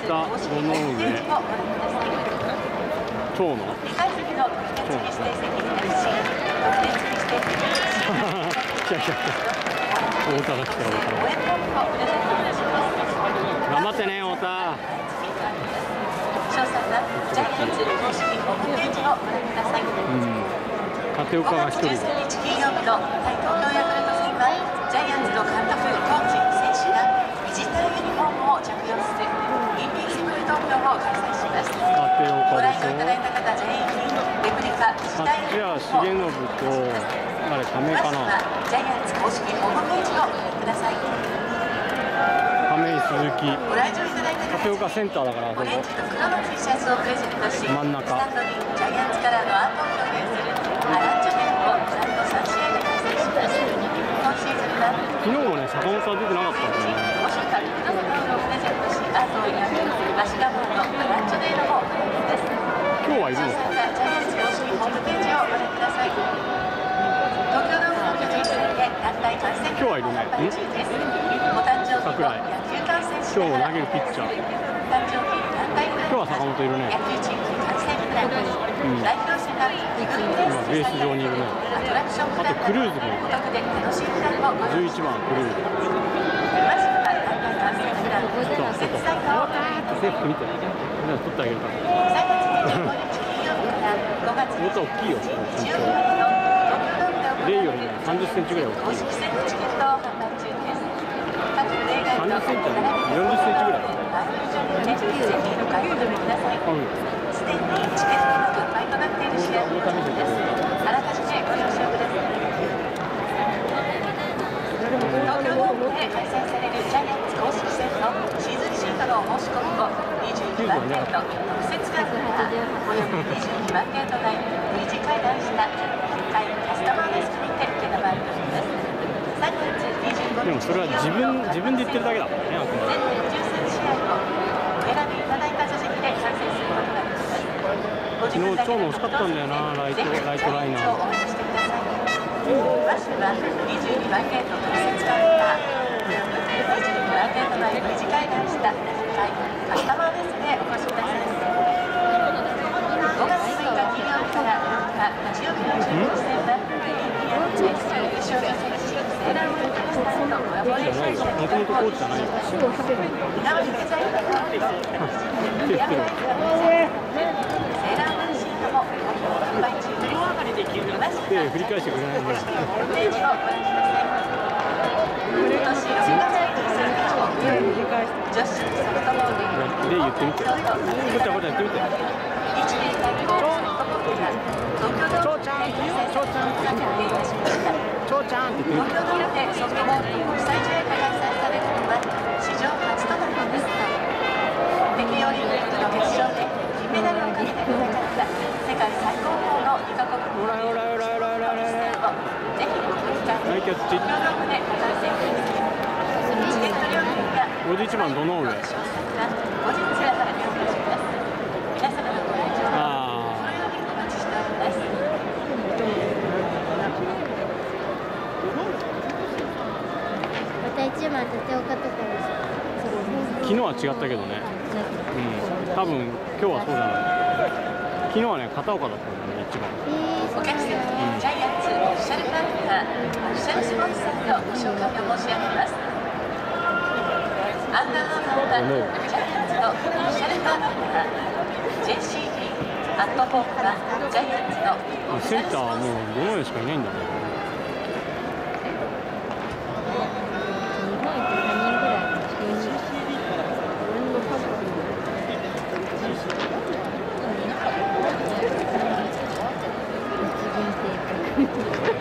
田、堂上、長野。来た来た来た。太田が来た、太田。頑張ってね、太田。立岡が1人で。ジャイアンツの監督、コーチ、選手がビジターユニフォームを着用するインビンシブル投票を開催します。ご来場いただいた方全員にレプリカビジターユニフォームを重信とあれ加盟かな。ジャイアンツ公式ホームページをご覧ください。亀井鈴木。ご来場いただいた方立岡センターだからあそこ。オレンジと黒の T シャツをプレゼントし、真ん中スタンドにジャイアンツカラーのアートを表現するアランジュメンをちゃんと3試合で開催します。昨日もね、坂本さん出てなかったんですよね。今日はいるのか。今日はいるね。桜井。今日投げるピッチャー。今日は坂本いるね。今ベース上にいるね。あとクルーズもいる。11番クルーズ。セーフ見て。みんなで取ってあげるから。もっと大きいよ。レイよりね30センチぐらい大きい。30センチじゃない、40センチぐらい。すでにチケットが完売となっている試合です。あらかじめご了承ください。東京ドームで開催されるジャイアンツ公式戦のシーズンシートの申し込みを22番ゲート特設カウンターおよび22番ゲート内に随時開壇した1階カスタマーデスクにて承っております。3月25日でもそれは自分で言ってるだけだもんね。全年13試合をお選びいただいた座席で観戦することができます。昨日超の惜しかったんだよな、ライトライナー。詳しくは22番ゲート特設カウンター22番ゲート内に次回談した1階カスタマーデスクでお越しください。5月6日金曜日から7日日曜日の中日戦はインディアンズ優勝予選シーズセーラームーンキャスターとコラボレーションしてもともとコーチじゃないよ。稲森デザインのセーラームーンシートも販売中です。振り返してくれないんだよ。ホームページをご覧ください。今年6月23日木曜日、女子ソフトボールで言ってみて。こっちはこっちやってみて。 ちょうちゃんって言ってみて。 ちょうちゃんって言ってみて。 ちょうちゃんって言ってみて。 東京ドームでソフトボールの国際試合が開催されるのは史上初となります。北京オリンピックの決勝で金メダルをかけて戦った世界最高峰の2カ国のぜひご覧ください。東京ドームでご観戦ください。チケット料金や51番どの上。 私1番立岡とか昨日は違ったけどね。多分今日はそうじゃない。昨日はね片岡だったんだよね1番。お客様にジャイアンツオフィシャルパートナーオフィシャルスポンサーのご紹介を申し上げます。アンダーハーバーはジャイアンツのオフィシャルパートナー JCB アットホームはジャイアンツのオフィシャルスポンサー。センターはもうどの上しかいないんだね。 1